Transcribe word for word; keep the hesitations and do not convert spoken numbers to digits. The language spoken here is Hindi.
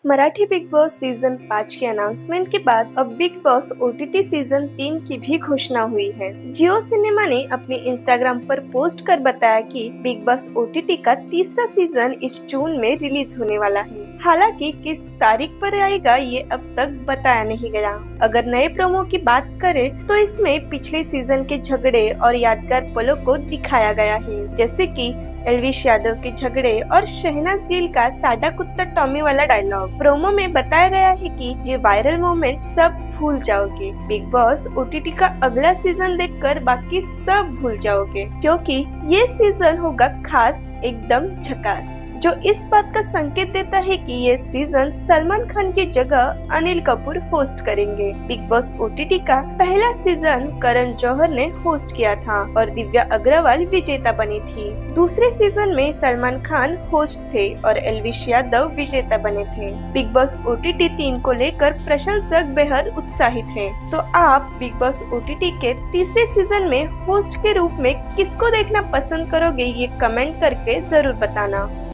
मराठी बिग बॉस सीजन पाँच के अनाउंसमेंट के बाद अब बिग बॉस ओटीटी सीजन तीन की भी घोषणा हुई है। जियो सिनेमा ने अपने इंस्टाग्राम पर पोस्ट कर बताया कि बिग बॉस ओटीटी का तीसरा सीजन इस जून में रिलीज होने वाला है। हालांकि किस तारीख पर आएगा ये अब तक बताया नहीं गया। अगर नए प्रोमो की बात करें तो इसमें पिछले सीजन के झगड़े और यादगार पलों को दिखाया गया है, जैसे कि एल्विश यादव के झगड़े और शहनाज गिल का साडा कुत्ता टॉमी वाला डायलॉग। प्रोमो में बताया गया है कि ये वायरल मोमेंट सब भूल जाओगे। बिग बॉस ओटीटी का अगला सीजन देखकर बाकी सब भूल जाओगे, क्योंकि ये सीजन होगा खास, एकदम झकास, जो इस बात का संकेत देता है कि ये सीजन सलमान खान की जगह अनिल कपूर होस्ट करेंगे। बिग बॉस ओटीटी का पहला सीजन करण जौहर ने होस्ट किया था और दिव्या अग्रवाल विजेता बनी थी। दूसरे सीजन में सलमान खान होस्ट थे और एल्विश यादव विजेता बने थे। बिग बॉस ओटीटी तीन को लेकर प्रशंसक बेहद उत्साहित हैं। तो आप बिग बॉस ओटीटी के तीसरे सीजन में होस्ट के रूप में किसको देखना पसंद करोगे, ये कमेंट करके जरूर बताना।